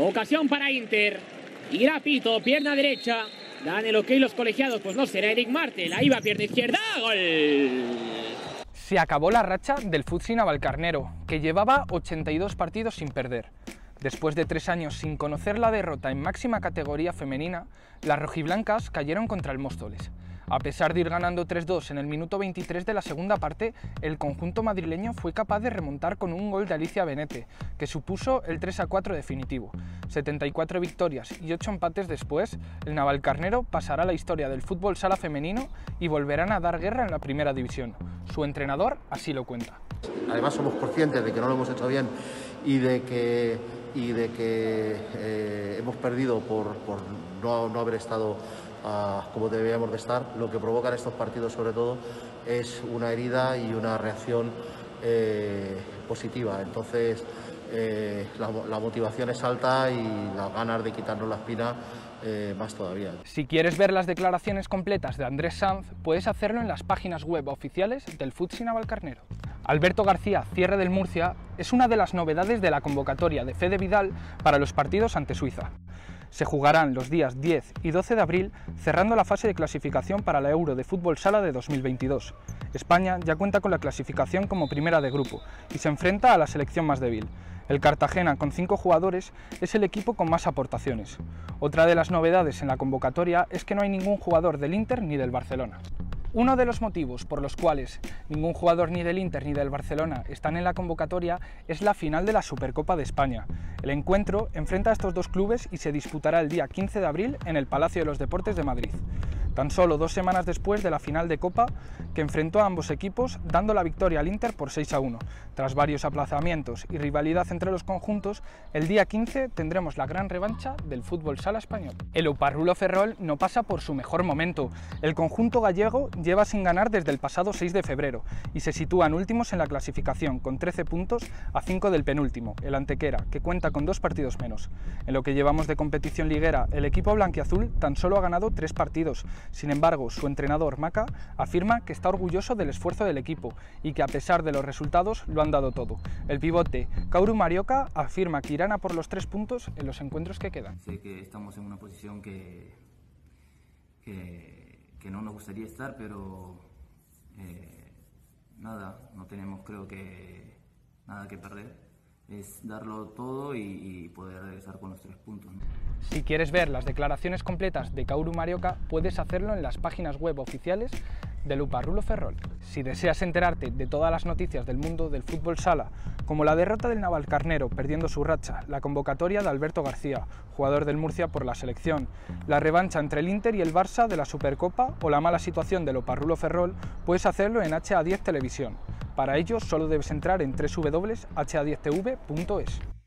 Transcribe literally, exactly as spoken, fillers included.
Ocasión para Inter. Irá Pito, pierna derecha. Dan el ok los colegiados, pues no será Eric Martel. Ahí va pierna izquierda. ¡Gol! Se acabó la racha del F C Navalcarnero, que llevaba ochenta y dos partidos sin perder. Después de tres años sin conocer la derrota en máxima categoría femenina, las rojiblancas cayeron contra el Móstoles. A pesar de ir ganando tres dos en el minuto veintitrés de la segunda parte, el conjunto madrileño fue capaz de remontar con un gol de Alicia Benete, que supuso el tres a cuatro definitivo. setenta y cuatro victorias y ocho empates después, el Navalcarnero pasará a la historia del fútbol sala femenino y volverán a dar guerra en la primera división. Su entrenador así lo cuenta. Además somos conscientes de que no lo hemos hecho bien y de que, y de que eh, hemos perdido por, por no, no haber estado Uh, como deberíamos de estar. Lo que provocan estos partidos sobre todo es una herida y una reacción eh, positiva. Entonces eh, la, la motivación es alta y las ganas de quitarnos la espina eh, más todavía. Si quieres ver las declaraciones completas de Andrés Sanz, puedes hacerlo en las páginas web oficiales del F C Navalcarnero. Alberto García, cierre del Murcia, es una de las novedades de la convocatoria de Fede Vidal para los partidos ante Suiza. Se jugarán los días diez y doce de abril, cerrando la fase de clasificación para la Euro de Fútbol Sala de dos mil veintidós. España ya cuenta con la clasificación como primera de grupo y se enfrenta a la selección más débil. El Cartagena, con cinco jugadores, es el equipo con más aportaciones. Otra de las novedades en la convocatoria es que no hay ningún jugador del Inter ni del Barcelona. Uno de los motivos por los cuales ningún jugador ni del Inter ni del Barcelona están en la convocatoria es la final de la Supercopa de España. El encuentro enfrenta a estos dos clubes y se disputará el día quince de abril en el Palacio de los Deportes de Madrid. Tan solo dos semanas después de la final de Copa, que enfrentó a ambos equipos dando la victoria al Inter por seis a uno. Tras varios aplazamientos y rivalidad entre los conjuntos, el día quince tendremos la gran revancha del fútbol sala español. El Oparrulo Ferrol no pasa por su mejor momento. El conjunto gallego lleva sin ganar desde el pasado seis de febrero y se sitúan últimos en la clasificación con trece puntos a cinco del penúltimo, el Antequera, que cuenta con dos partidos menos. En lo que llevamos de competición liguera, el equipo blanquiazul tan solo ha ganado tres partidos. Sin embargo, su entrenador, Maca, afirma que está orgulloso del esfuerzo del equipo y que a pesar de los resultados lo han dado todo. El pivote Kaoru Marioka afirma que irán a por los tres puntos en los encuentros que quedan. Sé que estamos en una posición que, que, que no nos gustaría estar, pero eh, nada, no tenemos creo que nada que perder. Es darlo todo y, y poder regresar con los tres puntos, ¿no? Si quieres ver las declaraciones completas de Kaoru Marioka, puedes hacerlo en las páginas web oficiales del Oparrulo Ferrol. Si deseas enterarte de todas las noticias del mundo del fútbol sala, como la derrota del Navalcarnero perdiendo su racha, la convocatoria de Alberto García, jugador del Murcia por la selección, la revancha entre el Inter y el Barça de la Supercopa o la mala situación del Oparrulo Ferrol, puedes hacerlo en H A diez Televisión. Para ello solo debes entrar en doble u doble u doble u punto h a diez t v punto es.